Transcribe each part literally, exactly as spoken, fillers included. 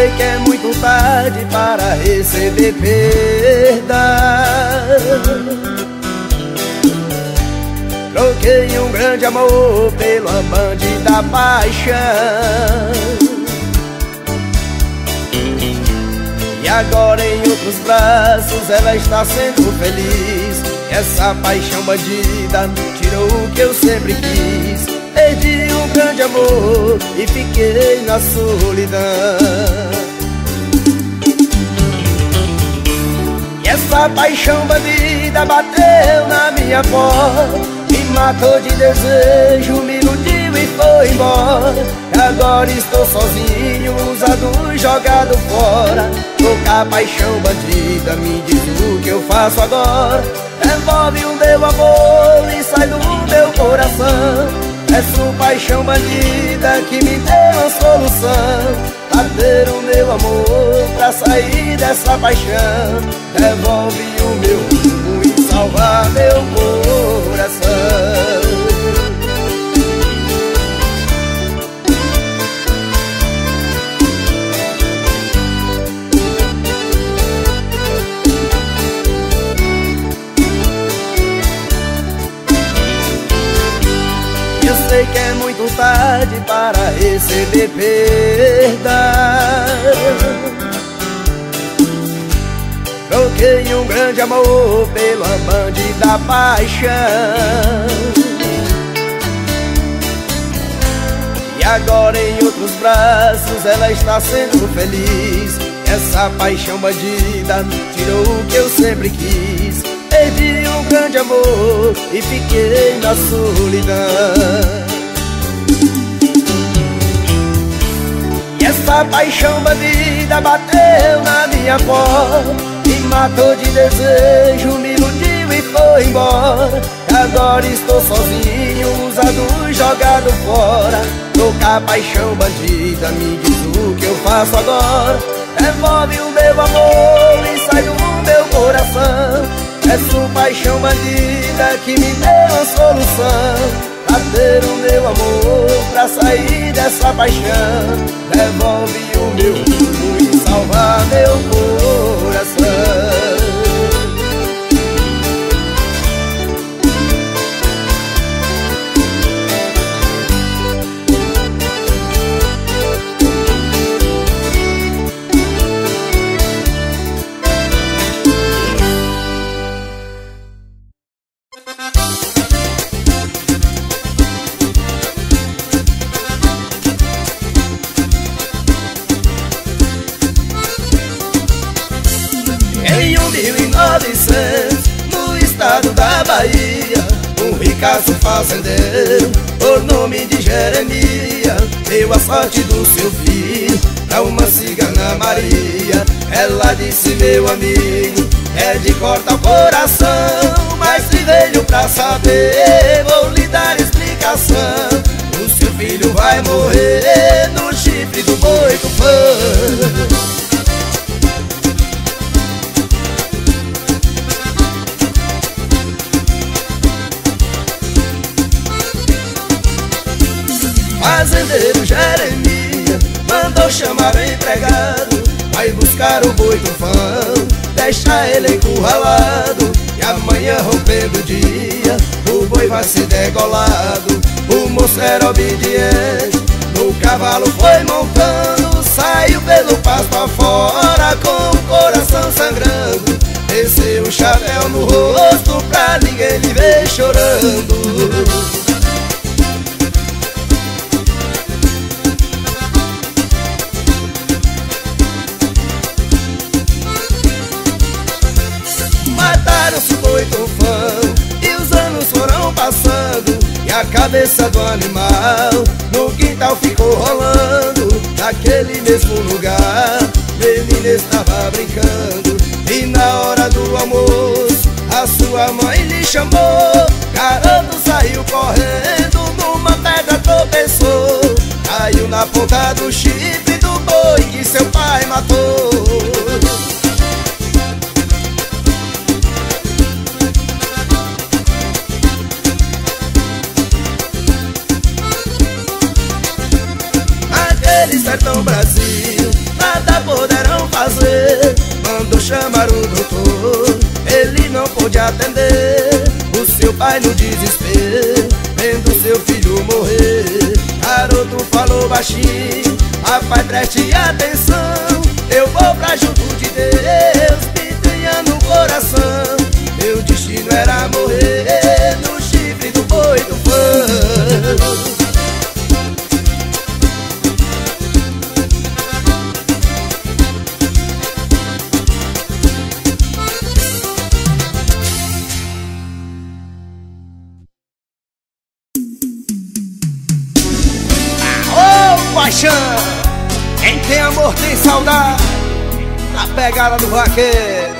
sei que é muito tarde para receber perdão. Troquei um grande amor pela bandida paixão, e agora em outros braços ela está sendo feliz. E essa paixão bandida tirou o que eu sempre quis. Perdi um grande amor e fiquei na solidão. E essa paixão bandida bateu na minha porta, me matou de desejo, me iludiu e foi embora. E agora estou sozinho, usado e jogado fora. Tô com a paixão bandida, me diz o que eu faço agora. Devolve o meu amor e sai do meu coração. Peço paixão bandida que me dê uma solução, pra ter o meu amor, pra sair dessa paixão. Devolve o meu rumo e salvar meu coração. Eu sei que é muito tarde para receber perdão. Troquei um grande amor pela bandida paixão, e agora em outros braços ela está sendo feliz. Essa paixão bandida tirou o que eu sempre quis. Perdi um grande amor e fiquei na solidão. E essa paixão bandida bateu na minha porta, me matou de desejo, me iludiu e foi embora. E agora estou sozinho, usado e jogado fora. Tô com a paixão bandida, me diz o que eu faço agora. Devolve o meu amor e sai do meu coração. Peço paixão bandida que me dê uma solução, pra ter o meu amor, pra sair dessa paixão. Devolve o meu rumo e salvar meu coração. No estado da Bahia, um ricaço fazendeiro, por nome de Jeremias, deu a sorte do seu filho pra uma cigana Maria. Ela disse: meu amigo, é de cortar o coração, mas se veio pra saber, vou lhe dar explicação. O seu filho vai morrer no chifre do boi do fã. Fazendeiro Jeremias mandou chamar o empregado, vai buscar o boi do fão, deixa ele encurralado, e amanhã rompendo o dia, o boi vai ser degolado. O moço era obediente, no cavalo foi montando, saiu pelo pasto afora com o coração sangrando. Desceu o chapéu no rosto pra ninguém lhe ver chorando. Mataram-se o boi do fão e os anos foram passando, e a cabeça do animal no quintal ficou rolando. Naquele mesmo lugar, menina estava brincando, e na hora do almoço a sua mãe lhe chamou. Garoto saiu correndo, numa pedra tropeçou, caiu na ponta do chifre do boi que seu pai matou. Sertão Brasil, na nada poderão fazer. Mandou chamar o doutor, ele não pôde atender. O seu pai no desespero, vendo seu filho morrer. Garoto falou baixinho: rapaz, preste atenção, eu vou pra junto de Deus, me tenha no coração. Meu destino era morrer no chifre do boi do fã. Paixão, quem tem amor tem saudade, a pegada do vaqueiro.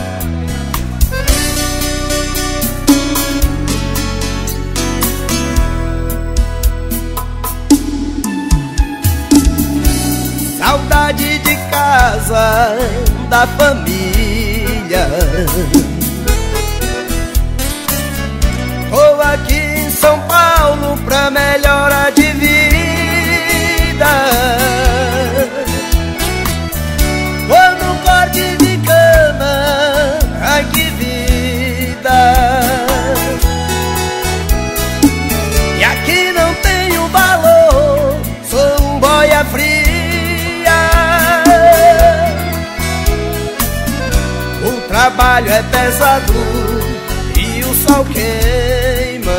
Saudade de casa, da família. Tô aqui em São Paulo pra melhorar de vida. Tô no corte de cama, ai que vida. E aqui não tenho valor, sou um boia fria. O trabalho é pesado e o sol queima.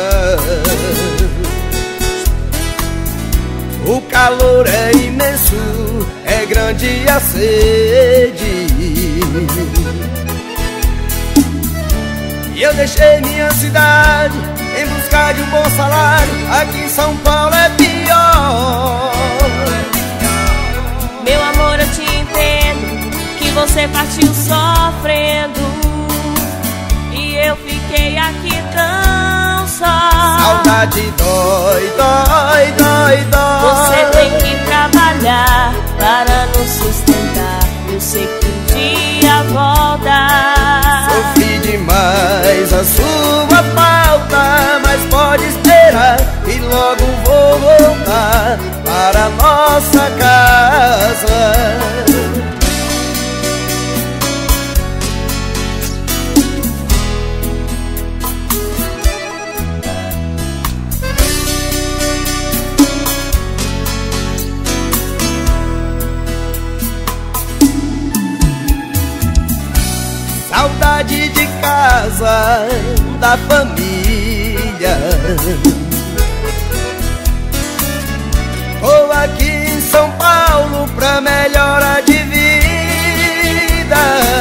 O calor é imenso, é grande a sede. E eu deixei minha cidade em busca de um bom salário. Aqui em São Paulo é pior. Meu amor, eu te entendo, que você partiu sofrendo e eu fiquei aqui tão só. Saudade dói, dói, dói, dói. Você tem que trabalhar para nos sustentar. Eu sei que um dia volta. Sofri demais a sua falta, mas pode esperar e logo vou voltar para nossa casa. Saudade de casa, da família. Tô aqui em São Paulo pra melhorar de vida.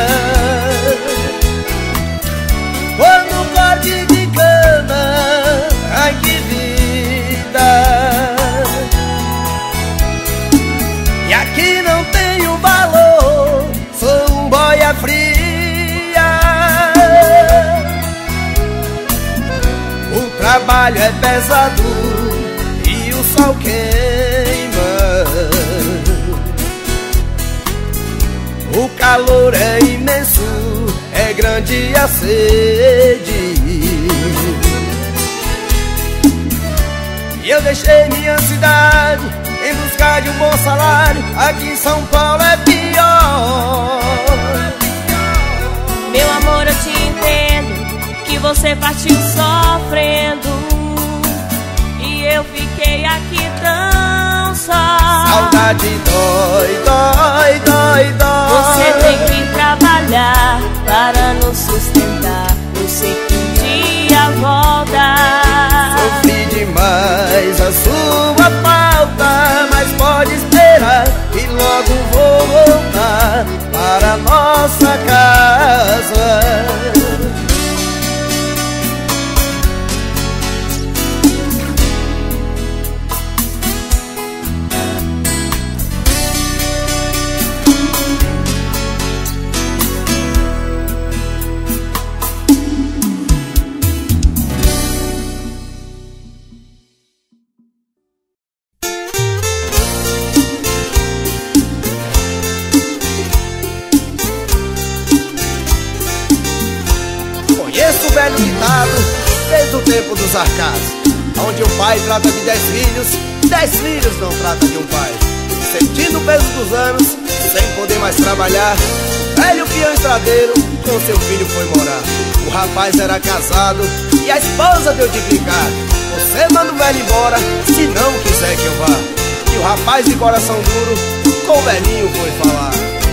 Tô no corte de cama, ai que vida. E aqui não tenho valor, sou um boia fria. O trabalho é pesado e o sol queima. O calor é imenso, é grande a sede. E eu deixei minha cidade em busca de um bom salário. Aqui em São Paulo é pior. Meu amor, eu te entendo, que você partiu sofrendo e eu fiquei aqui tão só. Saudade dói, dói, dói, dói. Você tem que trabalhar para nos sustentar. Eu sei que um dia volta. Sofri demais a sua falta, mas pode esperar e logo vou voltar para nossa casa. Conheço o velho ditado desde o tempo dos arcados, onde o pai trata de dez filhos, dez filhos não trata de um pai. Sentindo o peso dos anos, sem poder mais trabalhar, velho peão estradeiro com seu filho foi morar. O rapaz era casado e a esposa deu de brincar: você manda o velho embora se não quiser que eu vá. E o rapaz de coração duro com o velhinho foi falar: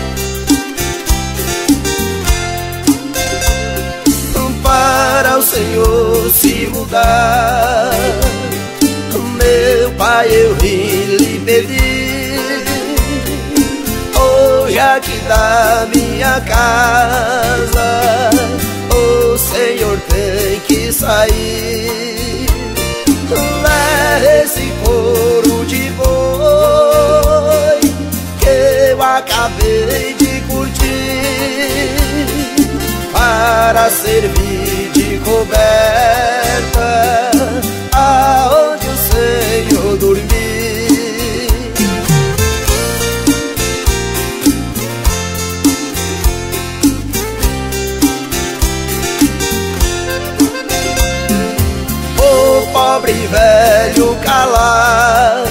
para o Senhor se mudar, meu pai eu vim lhe pedir, hoje aqui da minha casa o Senhor tem que sair. Leve esse couro de boi que eu acabei de curtir, para servir de coberta aonde o Senhor dormir. O pobre velho calado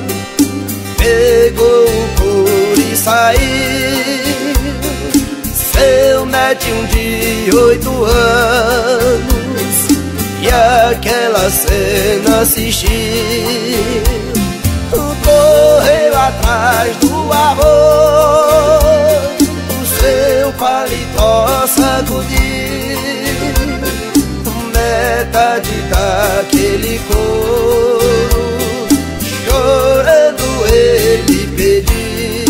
pegou o couro e saiu. Seu netinho de oito anos e aquela cena assistiu, correu atrás do avô, o seu paletó sacudiu, metade daquele couro, chorando ele pediu.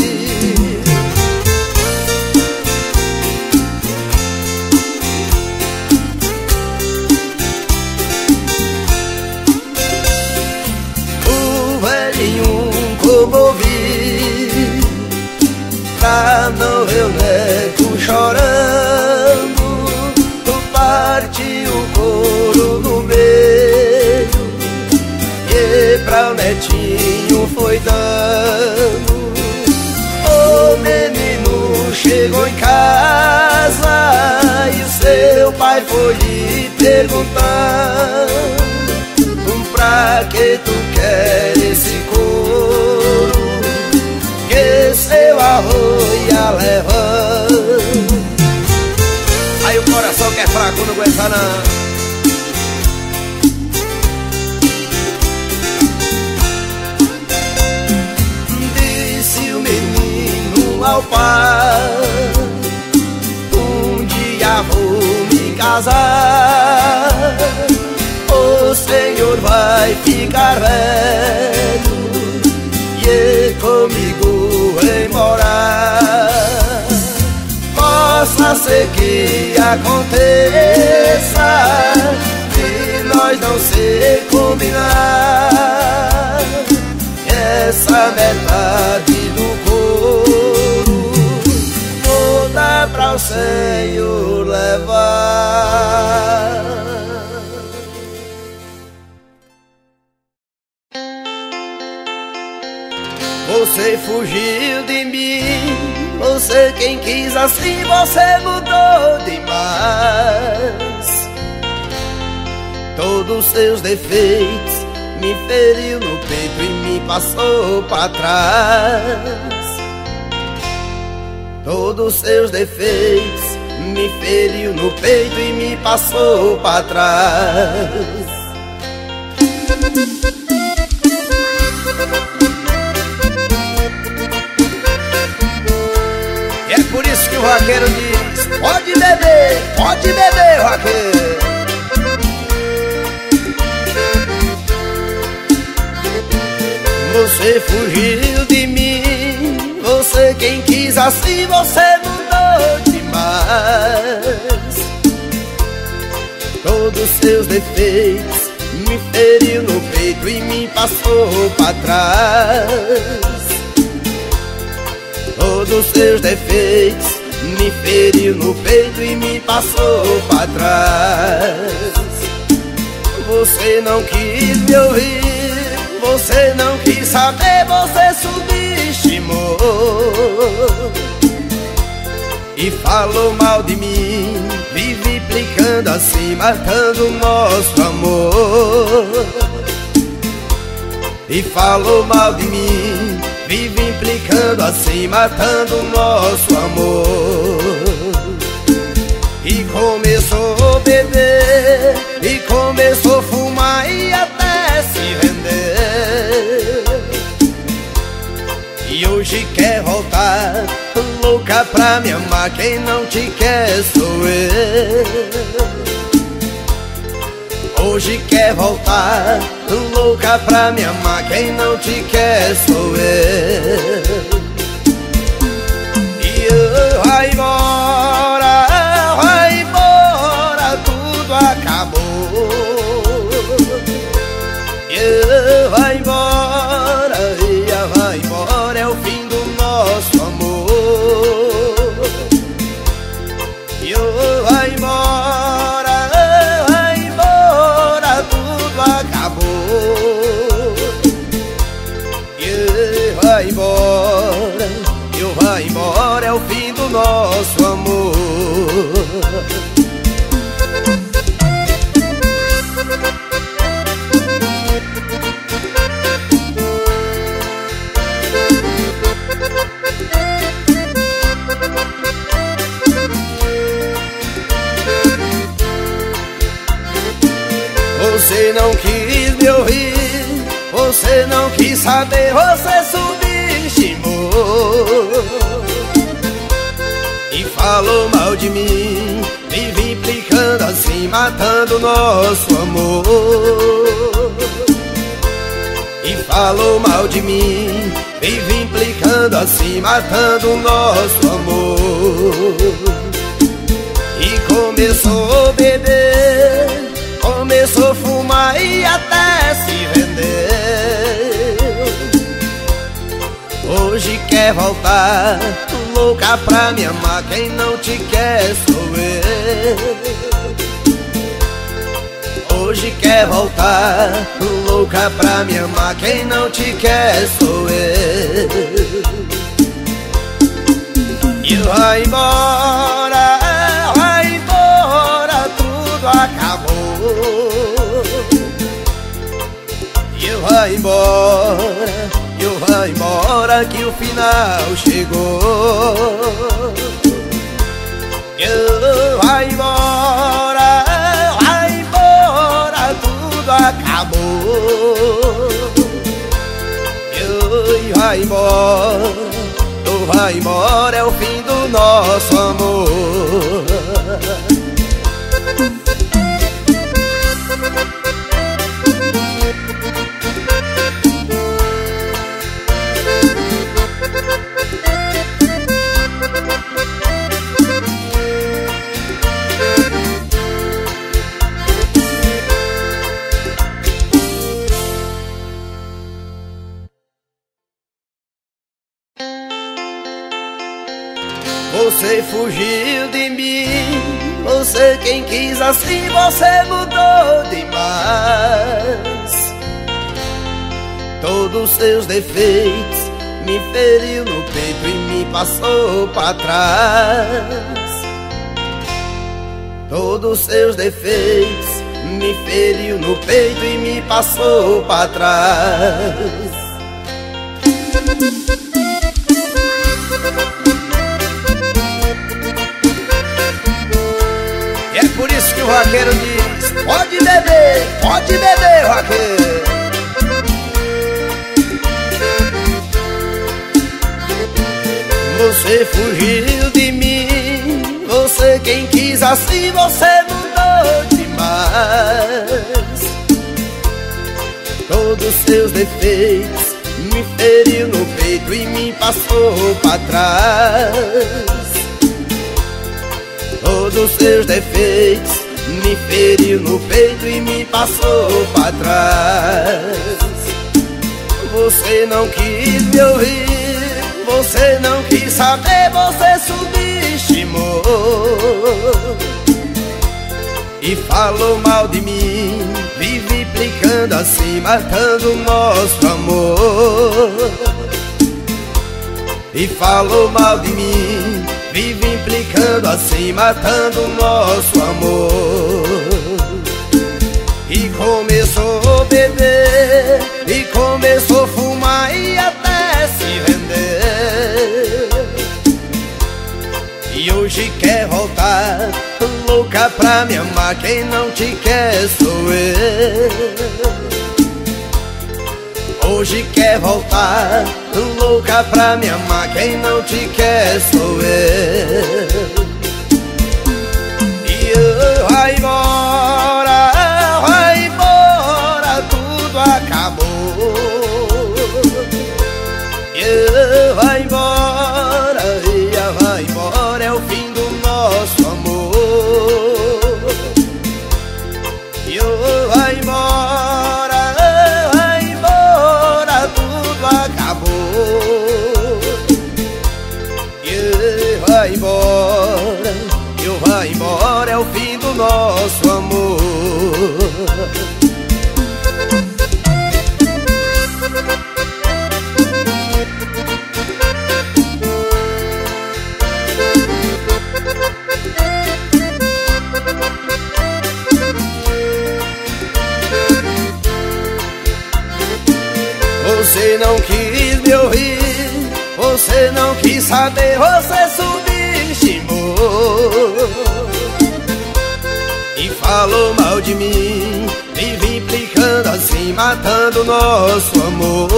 Comovi pra não ver o neto chorando, partiu o couro no meio e pra o netinho foi dando. O menino chegou em casa e o seu pai foi lhe perguntar: pra que tu quer esse couro que seu avô ia levando? Aí o coração que é fraco não aguenta não. Disse o menino ao pai: um dia vou me casar, o Senhor vai ficar velho e comigo vem morar. Possa ser que aconteça de nós não se combinar, essa metade do couro vou dar pra o Senhor levar. Você fugiu de mim, você quem quis assim, você mudou demais. Todos seus defeitos me feriu no peito e me passou pra trás. Todos seus defeitos me feriu no peito e me passou pra trás. Por isso que o vaqueiro diz: pode beber, pode beber, vaqueiro. Você fugiu de mim, você quem quis assim, você mudou demais. Todos seus defeitos me feriu no peito e me passou pra trás. Todos seus defeitos me feriu no peito e me passou pra trás. Você não quis me ouvir, você não quis saber, você subestimou e falou mal de mim, vive implicando assim, matando o nosso amor. E falou mal de mim, vive implicando implicando assim, matando o nosso amor. E começou a beber, e começou a fumar e até se render. E hoje quer voltar, louca pra me amar. Quem não te quer sou eu. Hoje quer voltar, louca pra me amar. Quem não te quer sou eu. E eu vai embora, vai embora, tudo acabou. E eu vai embora, e vai embora, é o fim do nosso amor. E eu vai embora, vai embora, eu vai embora, é o fim do nosso amor. Você não quis me ouvir, você não quis saber, você subestimou e falou mal de mim, vive implicando assim, matando o nosso amor. E falou mal de mim, vive implicando assim, matando o nosso amor. E começou a beber, começou a fumar e até se render. Hoje quer voltar, louca pra me amar. Quem não te quer sou eu. Hoje quer voltar, louca pra me amar. Quem não te quer sou eu. E vai embora, vai embora, tudo acabou. E eu vai embora, eu vai embora, que o final chegou. Eu vai embora, vai embora, tudo acabou. Eu vai embora, eu vai embora, é o fim do nosso amor. Você fugiu de mim, você quem quis assim, você mudou demais. Todos seus defeitos me feriu no peito e me passou pra trás. Todos seus defeitos me feriu no peito e me passou pra trás. E é por isso que o vaqueiro diz: pode beber, pode beber, vaqueiro. Você fugiu de mim, você quem quis assim, você mudou demais. Todos seus defeitos me feriu no peito e me passou pra trás. Todos seus defeitos me feriu no peito e me passou pra trás. Você não quis me ouvir, você não quis saber, você subestimou e falou mal de mim, vive implicando assim, matando o nosso amor. E falou mal de mim, vive implicando assim, matando o nosso amor. E começou a beber, e começou a fumar e até se render. louca pra me amar, quem não te quer sou eu. Hoje quer voltar, louca pra me amar, quem não te quer sou eu. E eu vai embora, vai embora, tudo acabou. E eu vai embora, ia vai embora, é o fim do nosso amor. E eu vai embora, vai embora, tudo acabou. E eu vai embora, eu vai embora, é o fim do nosso amor. Você não quis me ouvir, você não quis saber, você subestimou e falou mal de mim, vive implicando assim, matando nosso amor.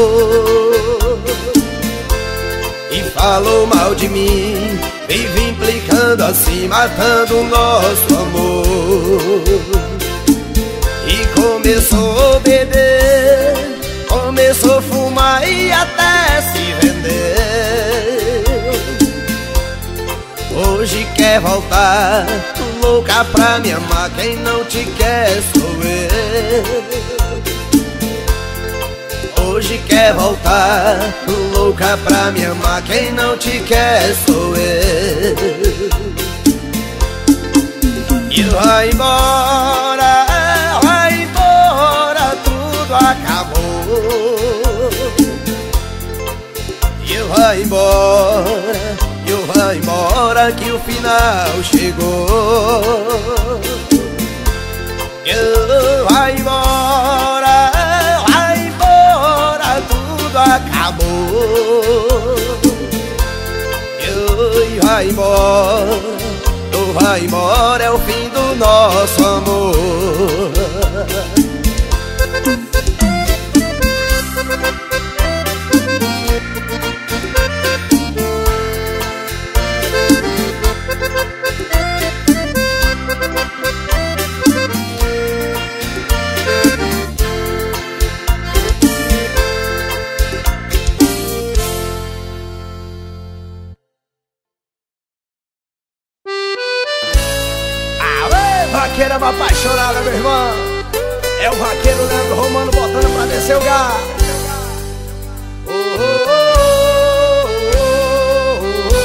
E falou mal de mim, vive implicando assim, matando nosso amor. E começou a beber, começou a fumar e até se vender. Hoje quer voltar, louca pra me amar, quem não te quer sou eu. Hoje quer voltar, louca pra me amar, quem não te quer sou eu. E vai embora, vai embora, tudo acabou. E vai embora, eu vai embora, que o final chegou. Eu vai embora, vai embora, tudo acabou. Eu vai embora, eu vai embora, é o fim do nosso amor. Vaqueira apaixonada, meu irmão. É o vaqueiro Leandro Romano botando pra descer o gás. Oh, oh, oh,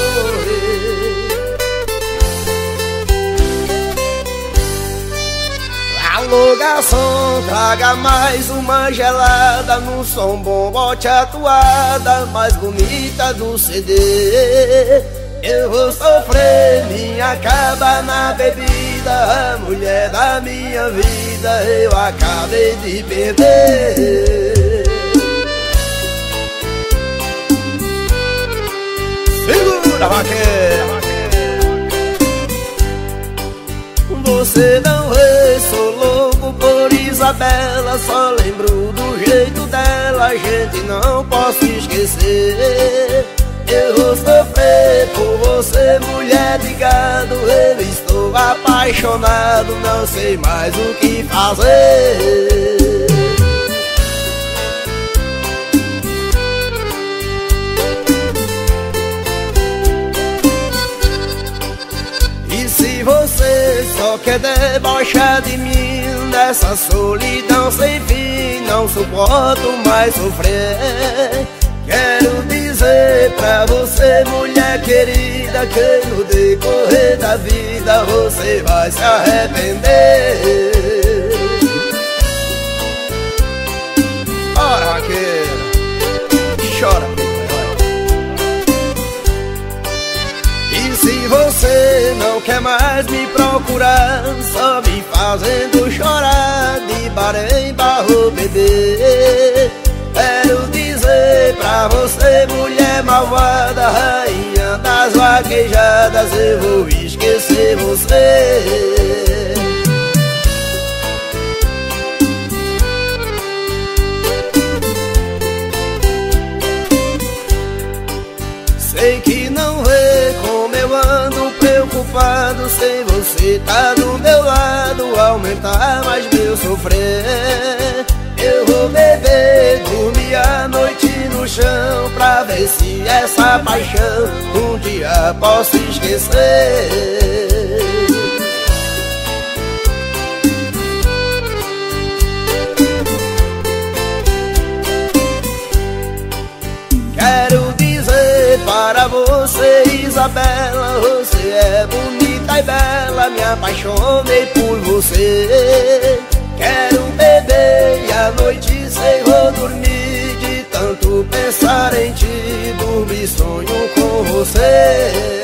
oh, oh. Alô, garçom, traga mais uma gelada. No som bom, bote a toada mais bonita do C D. Eu vou sofrer, me acaba na bebida, a mulher da minha vida eu acabei de perder. Segura, vaqueira! Você não vê, sou louco por Isabela, só lembro do jeito dela, a gente não posso esquecer. Eu vou sofrer por você, mulher de gado. Eu estou apaixonado, não sei mais o que fazer. E se você só quer debochar de mim, nessa solidão sem fim, não suporto mais sofrer. Quero dizer pra você, mulher querida, que no decorrer da vida você vai se arrepender. Ora, vaqueira, chora, e se você não quer mais me procurar, só me fazendo chorar, de bar em bar vou beber. Quero dizer pra você, mulher malvada, rainha das vaquejadas eu vou esquecer você. Sei que não vê como eu ando preocupado, sem você tá do meu lado, aumentar mais meu sofrer. Eu vou beber, dormir a noite no chão, pra ver se essa paixão um dia posso esquecer. Quero dizer para você, Isabela, você é bonita e bela, me apaixonei por você. Quero beber e à noite sem vou dormir, de tanto pensar em ti, dormir sonho com você.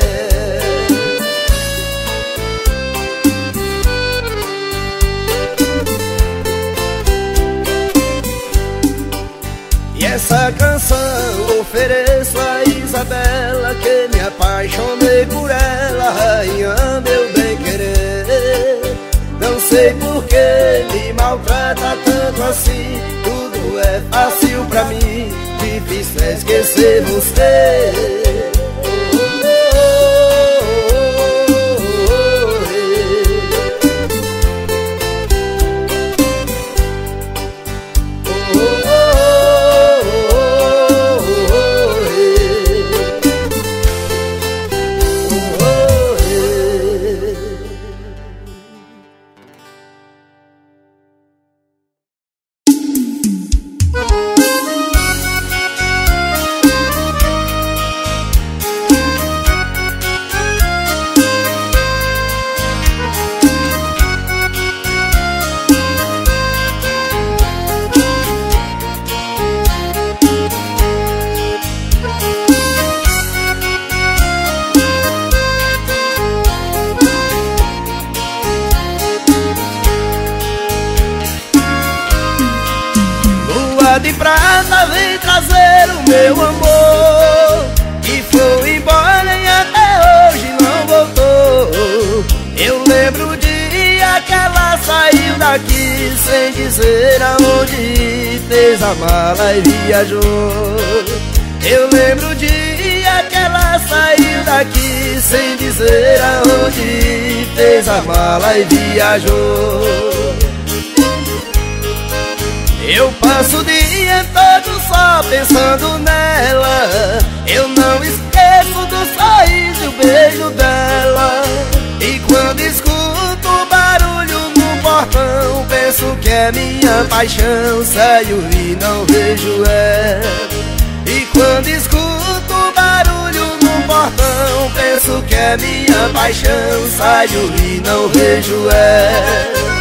E essa canção ofereço a Isabela, que me apaixonei por ela, rainha meu bem-querer. Não sei por que me maltrata tanto assim, tudo é fácil pra mim, difícil é esquecer você. De prata vem trazer o meu amor, que foi embora e até hoje não voltou. Eu lembro o dia que ela saiu daqui sem dizer aonde, fez a mala e viajou. Eu lembro o dia que ela saiu daqui sem dizer aonde, fez a mala e viajou. Eu passo o dia todo só pensando nela, eu não esqueço do sorriso e o beijo dela. E quando escuto o barulho no portão, penso que é minha paixão, saio e não vejo ela. E quando escuto o barulho no portão, penso que é minha paixão, saio e não vejo ela.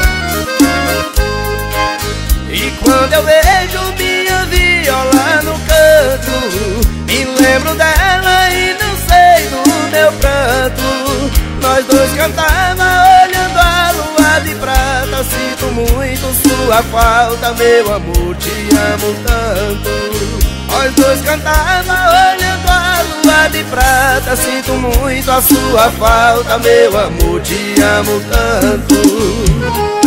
E quando eu vejo minha viola no canto, me lembro dela e não sei do meu pranto. Nós dois cantava olhando a lua de prata, sinto muito sua falta, meu amor, te amo tanto. Nós dois cantava olhando a lua de prata, sinto muito a sua falta, meu amor, te amo tanto.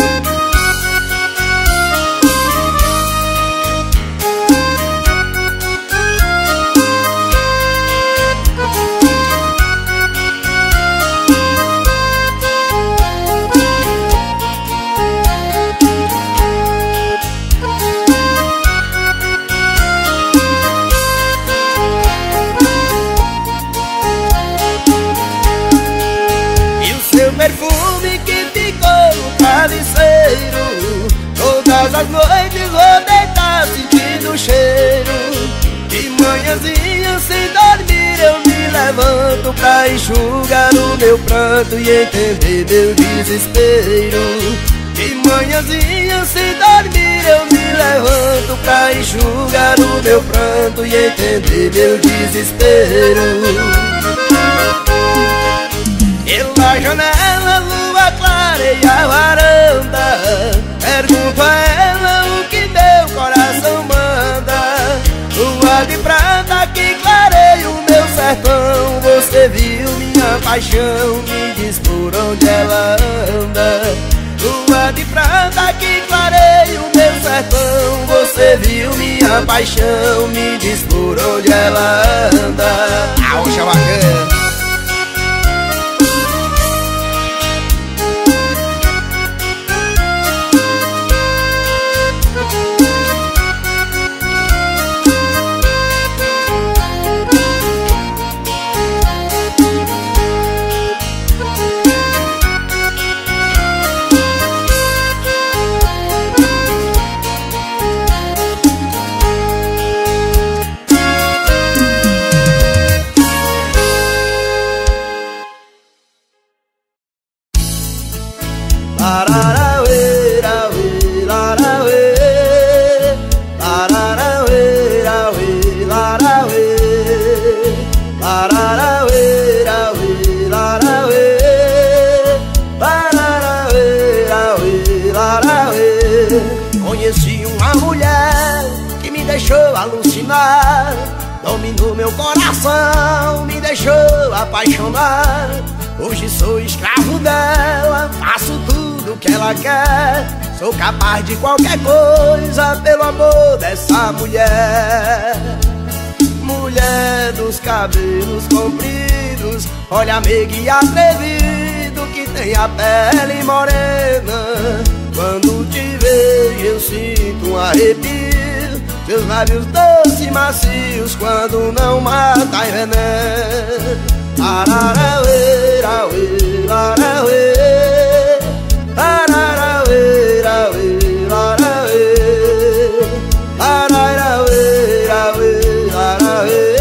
Perfume que ficou no travesseiro, todas as noites vou deitar sentindo o cheiro. De manhãzinha sem dormir eu me levanto pra enxugar o meu pranto e entender meu desespero. De manhãzinha sem dormir eu me levanto pra enxugar o meu pranto e entender meu desespero. Pela janela, lua clareia a varanda, pergunto a ela o que meu coração manda. Lua de prata que clareia o meu sertão, você paixão, me diz por onde ela anda. Lua de prata que clareia o meu sertão, você viu minha paixão, me diz por onde ela anda. Ah, oxa bacana. Conheci uma mulher que me deixou alucinar, dominou meu coração, me deixou apaixonar. Hoje sou escravo dela, faço tudo que ela quer, sou capaz de qualquer coisa pelo amor dessa mulher. Mulher dos cabelos compridos, olha meiga e atrevido, que tem a pele morena. Quando te vejo eu sinto um arrepio, seus lábios doces e macios, quando não mata em veneno. Ararauê, rauê, larauê, ararauê, rauê, larauê, ararauê, rauê, larauê,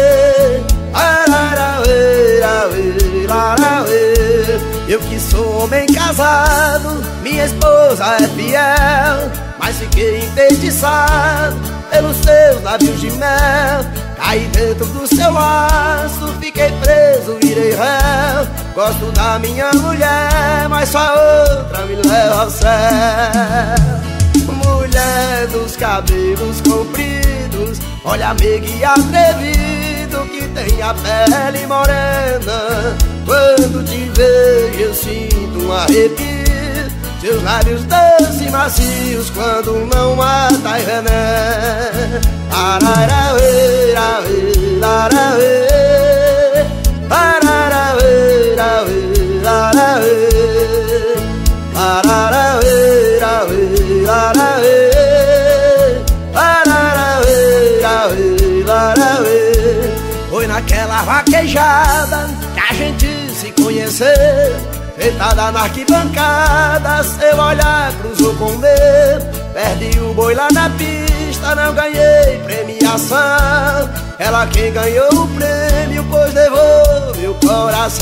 ararauê, rauê, larauê. Eu que sou homem casado, minha esposa é fiel, mas fiquei enfeitiçado pelos seus lábios de mel. Caí dentro do seu laço, fiquei preso, virei réu. Gosto da minha mulher, mas só outra me leva ao céu. Mulher dos cabelos compridos, olha meiga e atrevido, que tem a pele morena. Quando te vejo eu sinto um arrepio, seus lábios doces e macios, quando não mata em veneno. Ararauê, rauê, larauê, ararauê, rauê, larauê, ararauê, rauê, larauê, ararauê, rauê, larauê. Foi naquela vaquejada que a gente se conheceu, sentada na arquibancada, seu olhar cruzou com o meu. Perdi o boi lá na pista, não ganhei premiação. Ela quem ganhou o prêmio, pois levou meu coração.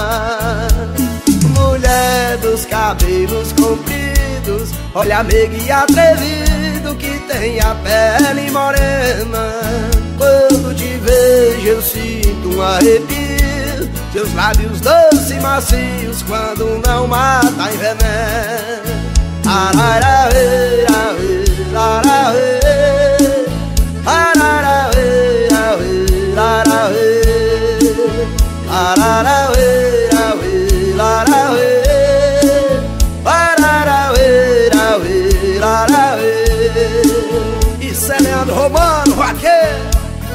Mulher dos cabelos compridos, olha meiga e atrevido, que tem a pele morena. Quando te vejo eu sinto um arrepio, seus lábios doces e macios, quando não mata em veneno. Ararauê, rauê, larauê, ararauê, rauê, larauê, ararauê, rauê, larauê, ararauê, rauê, larauê. Isso é Leandro Romano, vaqueiro.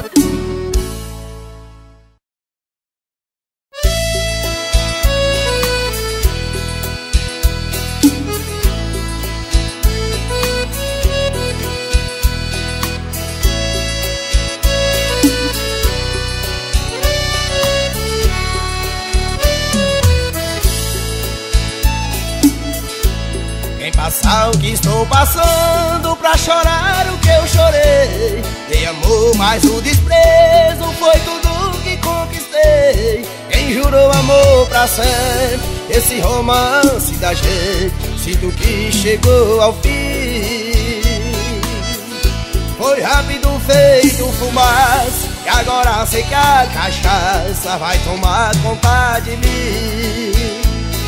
Passar o que estou passando, pra chorar o que eu chorei. Dei amor, mas o desprezo foi tudo que conquistei. Quem jurou amor pra sempre, esse romance da gente, sinto que chegou ao fim. Foi rápido feito fumaça, e agora sei que a cachaça vai tomar conta de mim.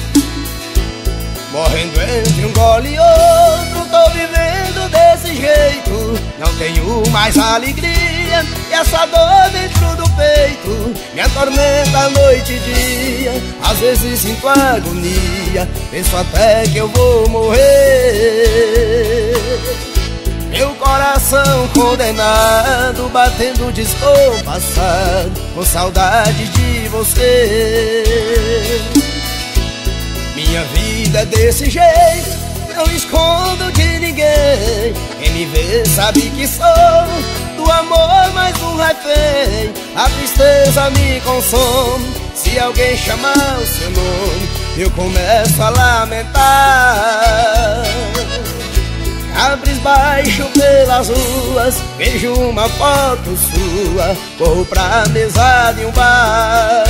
Morrendo entre um gole e outro, tô vivendo desse jeito. Não tenho mais alegria, e essa dor dentro do peito me atormenta noite e dia. Às vezes sinto agonia, penso até que eu vou morrer. Meu coração condenado, batendo descompassado, com saudade de você. Minha vida é desse jeito, não escondo de ninguém. Quem me vê sabe que sou do amor mais um refém. A tristeza me consome, se alguém chamar o seu nome, eu começo a lamentar. Abres baixo pelas ruas, vejo uma foto sua, corro pra mesa de um bar.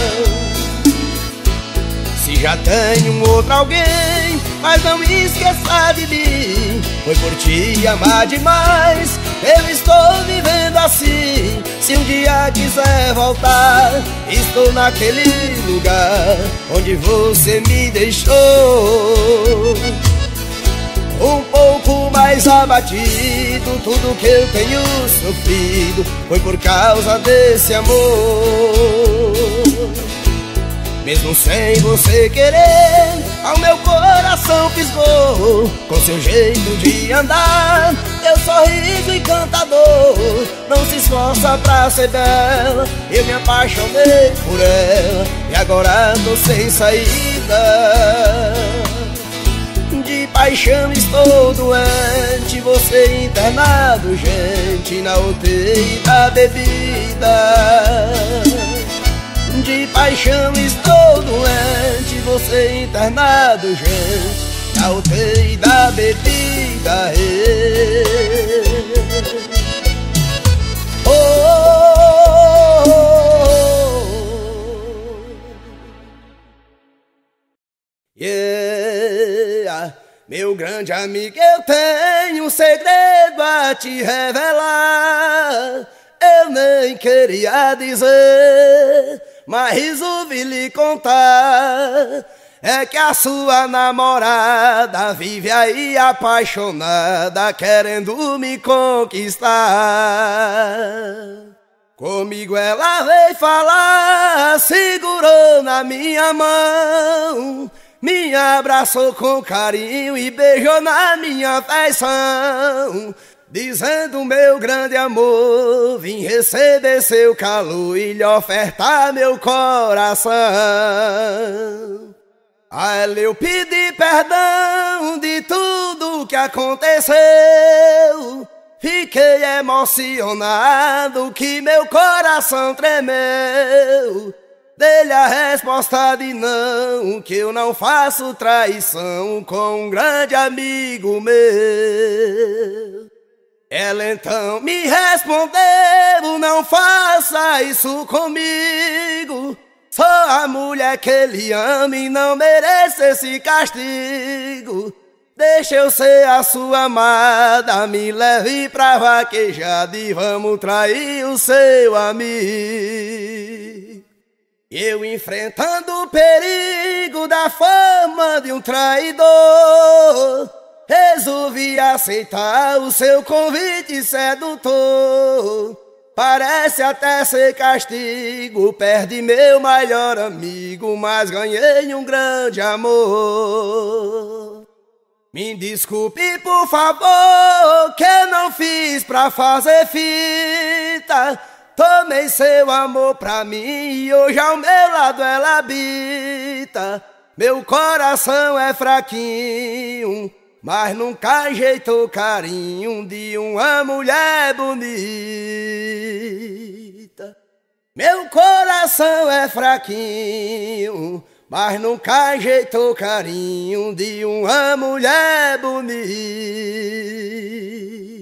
Se já tenho um outro alguém, mas não esqueça de mim. Foi por te amar demais, eu estou vivendo assim. Se um dia quiser voltar, estou naquele lugar onde você me deixou. Um pouco mais abatido, tudo que eu tenho sofrido foi por causa desse amor. Mesmo sem você querer, ao meu coração piscou. Com seu jeito de andar, teu sorriso encantador, não se esforça pra ser bela, eu me apaixonei por ela e agora tô sem saída. De paixão estou doente, você internado, gente, na U T I da bebida. De paixão estou doente, você internado, gente, na U T I da bebida. Oh, oh, oh, oh. Yeah. Meu grande amigo, eu tenho um segredo a te revelar. Eu nem queria dizer, mas resolvi lhe contar. É que a sua namorada vive aí apaixonada, querendo me conquistar. Comigo ela veio falar, segurou na minha mão, me abraçou com carinho e beijou na minha feição, dizendo: meu grande amor, vim receber seu calor e lhe ofertar meu coração. A ela eu pedi perdão de tudo que aconteceu, fiquei emocionado que meu coração tremeu. Dei-lhe a resposta de não, que eu não faço traição com um grande amigo meu. Ela então me respondeu: não faça isso comigo, sou a mulher que ele ama e não mereço esse castigo. Deixa eu ser a sua amada, me leve pra vaquejada e vamos trair o seu amigo. Eu, enfrentando o perigo da fama de um traidor, resolvi aceitar o seu convite sedutor. Parece até ser castigo, perdi meu melhor amigo, mas ganhei um grande amor. Me desculpe, por favor, que eu não fiz pra fazer fita. Tomei seu amor pra mim e hoje ao meu lado ela habita. Meu coração é fraquinho, mas nunca ajeitou carinho de uma mulher bonita. Meu coração é fraquinho, mas nunca ajeitou carinho de uma mulher bonita.